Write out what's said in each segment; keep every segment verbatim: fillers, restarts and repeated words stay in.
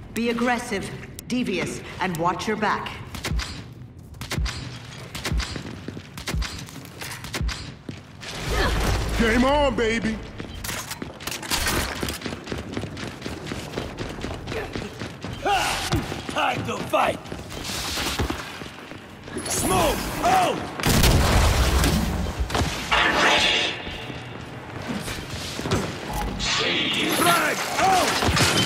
Be aggressive, devious, and watch your back. Game on, baby! Ha! Time to fight! Smoke! Out! I'm ready. Flag! Out!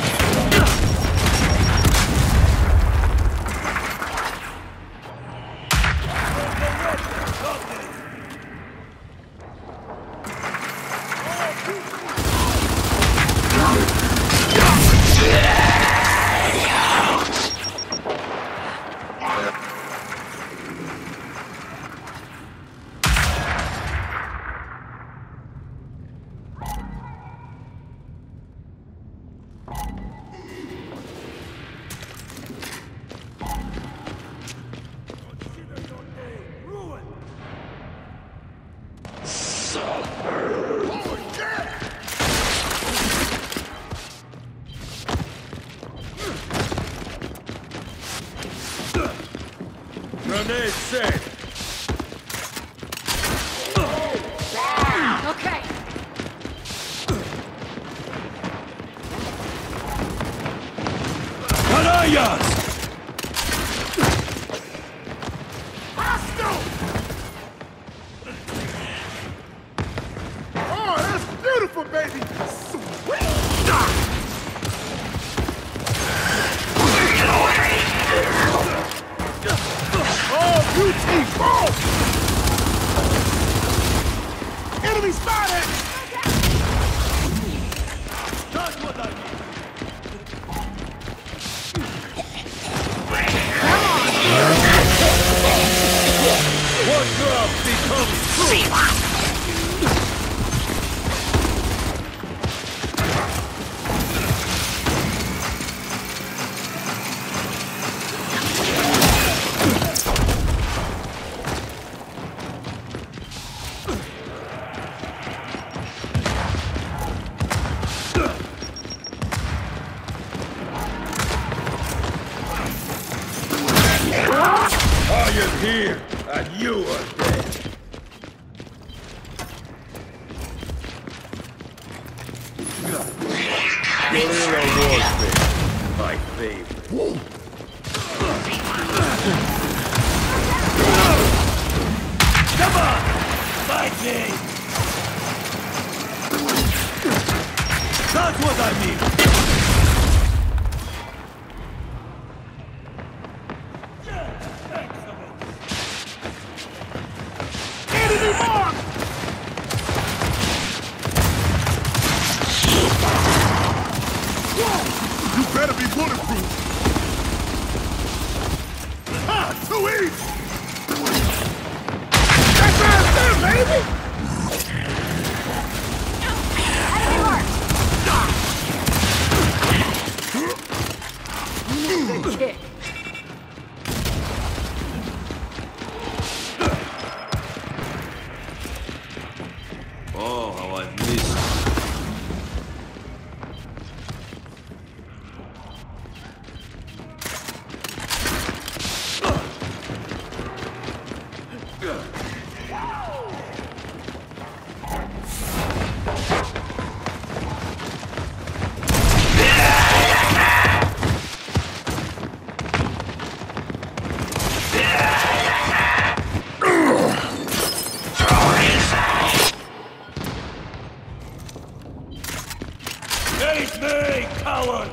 Grenade set! Okay. Canallas! Hostile! Oh, that's beautiful, baby! Sweet! Oh, beauty! Oh! Enemy spotted! That's what I need! What love becomes true! I am here, and you are dead. Guerrilla warfare, my favorite. Come on! Fight me! That's what I mean! Enemy mark! Whoa! You better be bulletproof! Ha! Too easy! That's right there, baby! Good kick. Oh, how I've missed. Face me, coward!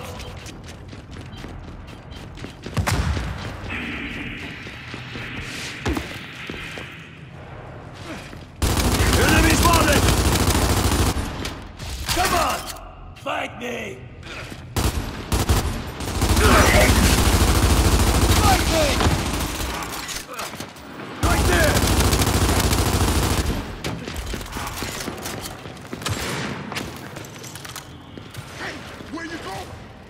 Enemy spotted! Come on! Fight me! Fight me! Right there! Where you going?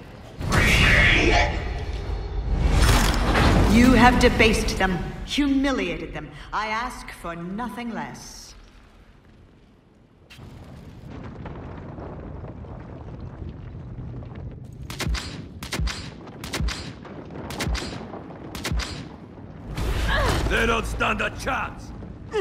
You have debased them, humiliated them. I ask for nothing less. They don't stand a chance!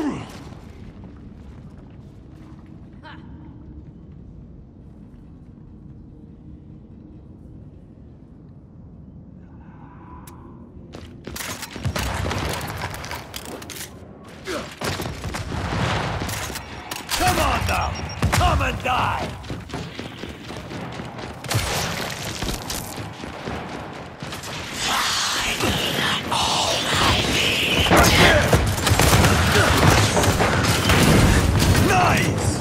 Come on now! Come and die! Nice!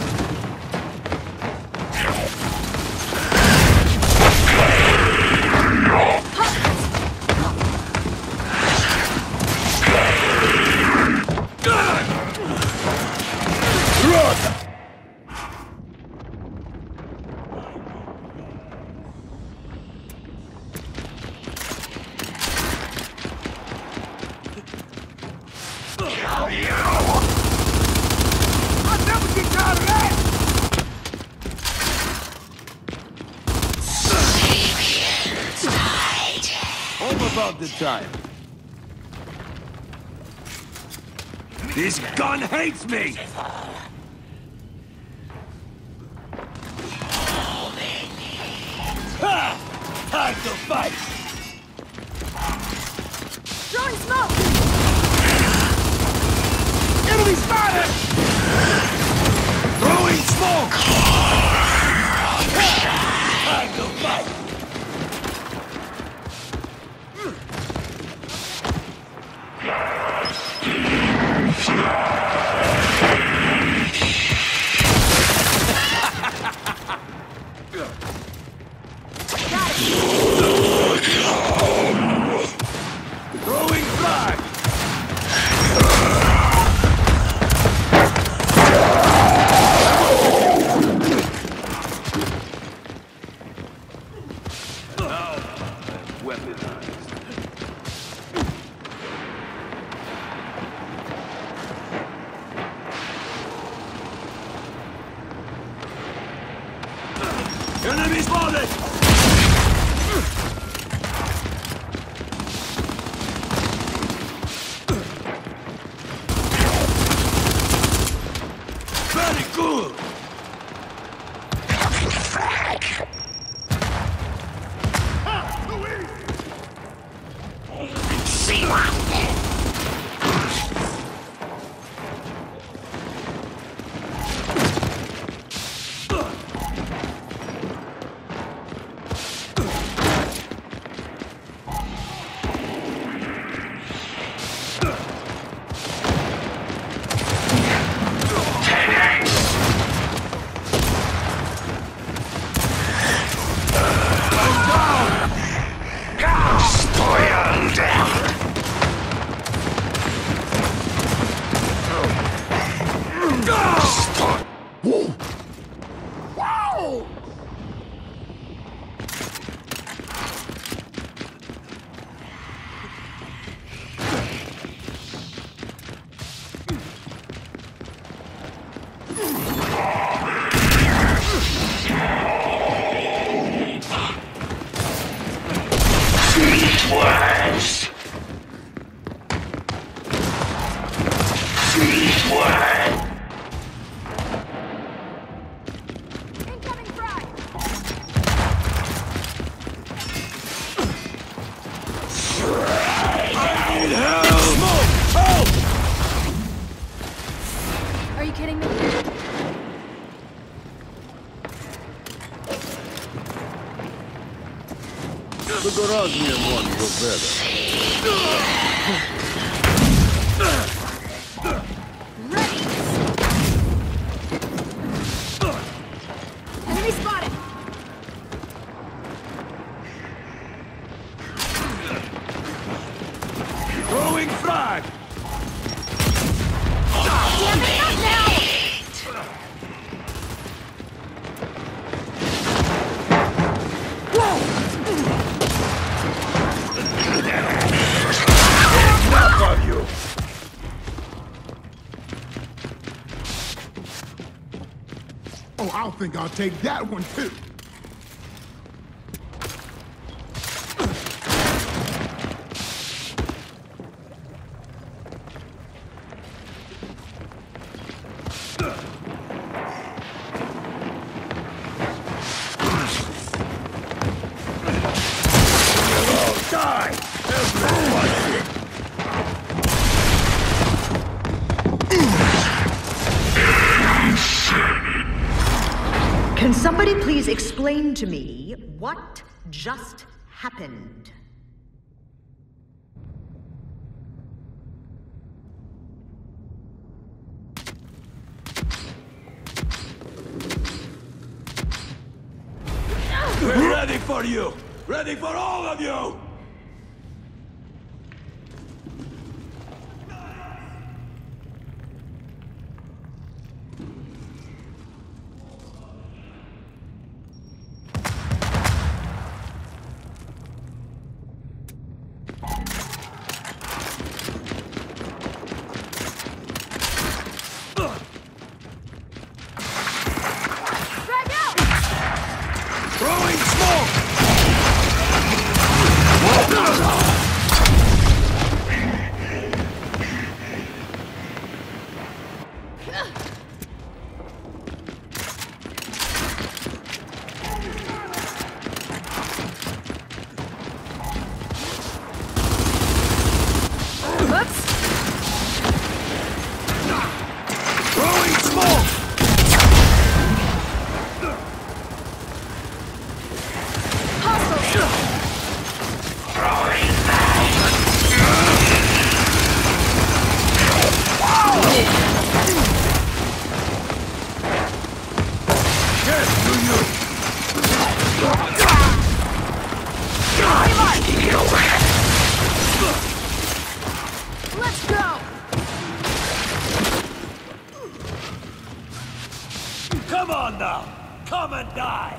I'll never get tired of that! Home about the time. This gun hates me! Ha! Time to fight! Throwing smoke! Enemy spotted! Throwing smoke! Time to fight! Throwing flag! Enemy spotted! Very good! Ha! Too easy! Wow! Sweet words. Sweet words. Incoming frag! Smoke! Help! Are you kidding me? The Goraznian one was better. Ready! Enemy spotted! Throwing frag! Damn it, not now! Enough of you! Oh, I think I'll take that one too. somebody please explain to me what just happened? We're ready for you! Ready for all of you! Let's go! Come on now! Come and die!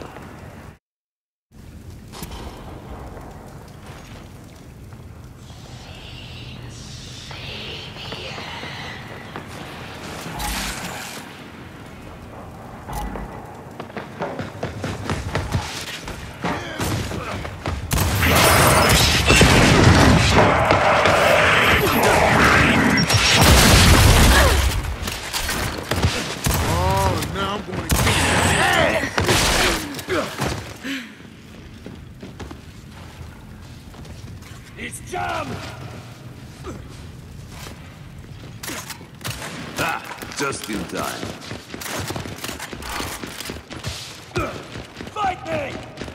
It's jammed! Ah, just in time. Fight me!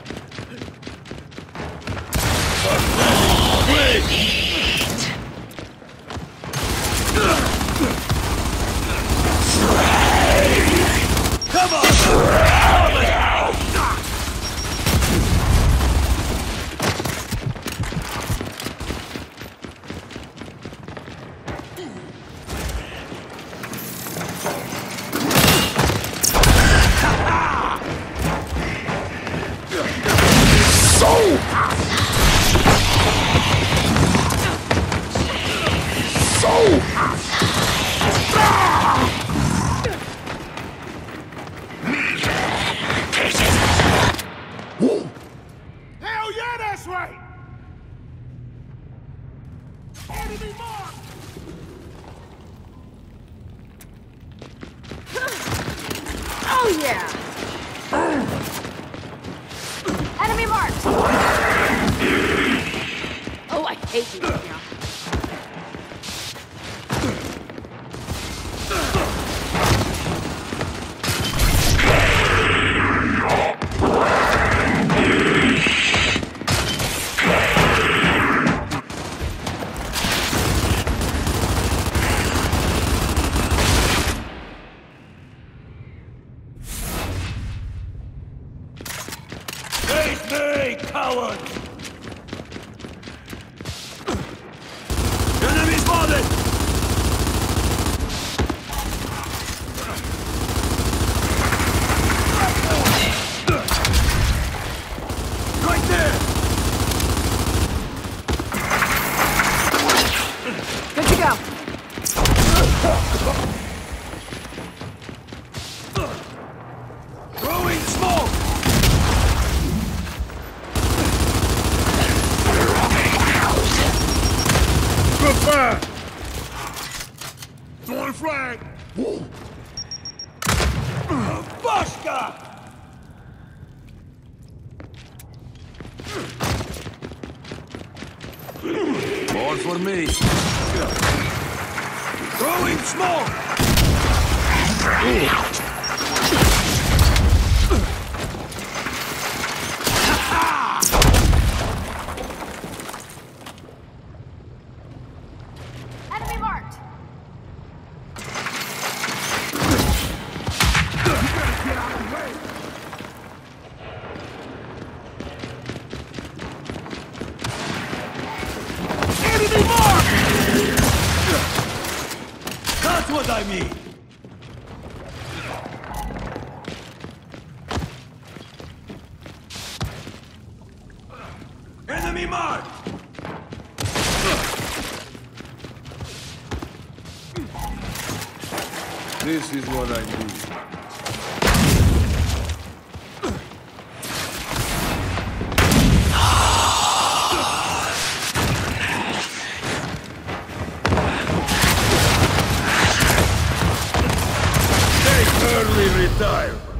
Come on! Hell yeah, that's right! Enemy mark! Oh yeah! Enemy marked! Oh, I hate you right now. Face me, coward! Enemy spotted! Right there! Good to go. Throwing smoke! Good fire! Throwing flag! Bashka! More for me. Throwing smoke! what I mean! Enemy marked! This is what I do. Take early retirement.